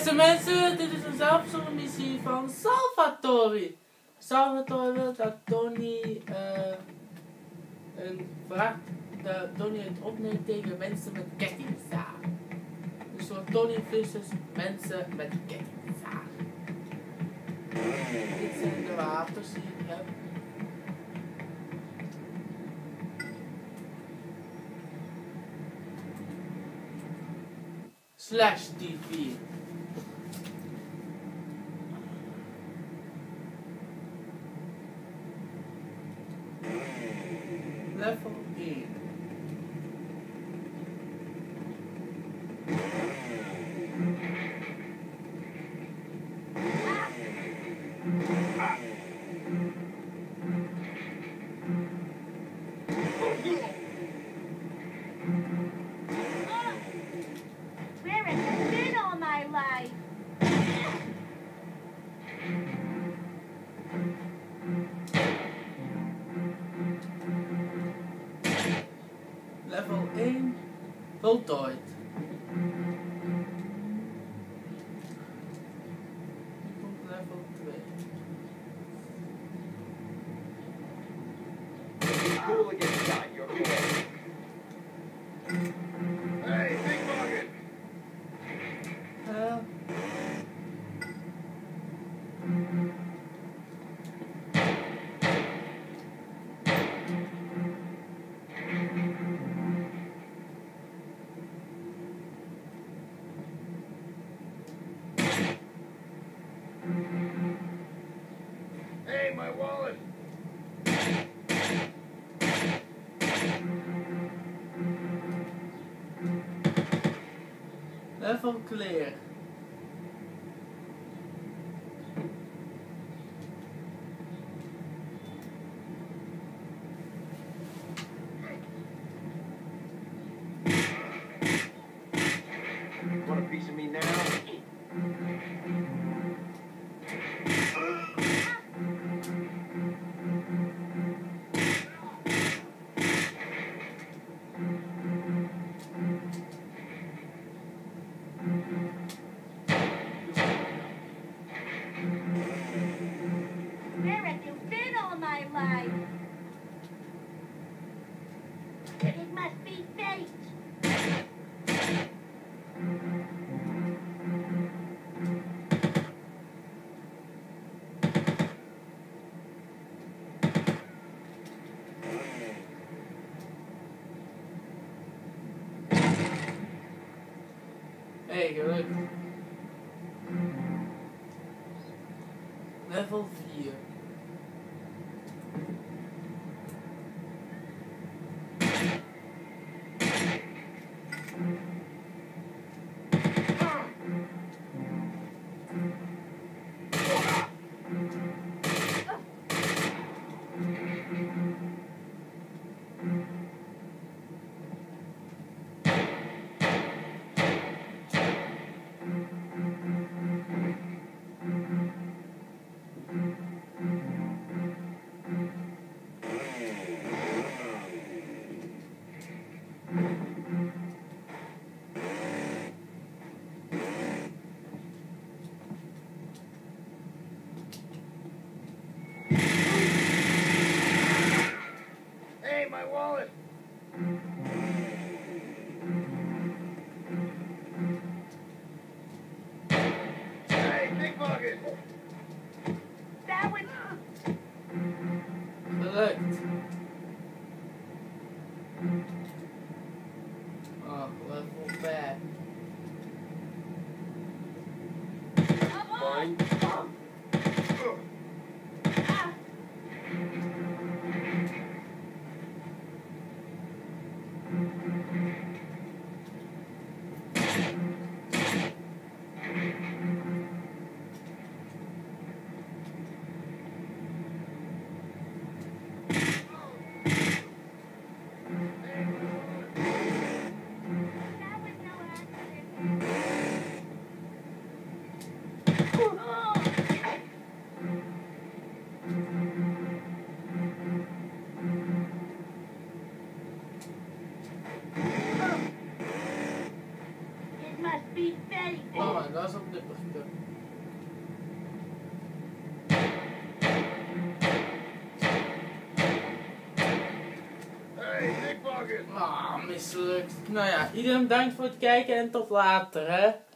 Beste mensen, dit is een zelfverzonnen missie van Salvatore. Salvatore wil dat Tony het opneemt tegen mensen met kettingzaag. Dus voor Tony versus mensen met kettingzaag. Dit zijn de wapens die ik heb. Slash TV. Level 1. Where has it been all my life? Level 1 voltooid. Nu komt level 2. Cool against shot, you're cool. Hey, big bucket! Hey, my wallet! Level clear. Want a piece of me now? Where have you been all my life? It must be fate. Hey, gelukt. Level 4. Hey, my wallet! Hey, big bucket! That was... Gelukt. Oh, level 5. Fine. That was no accident. slipperke. Hey, pickpocket! Ah, mislukt. Nou ja, iedereen bedankt voor het kijken en tot later, hè.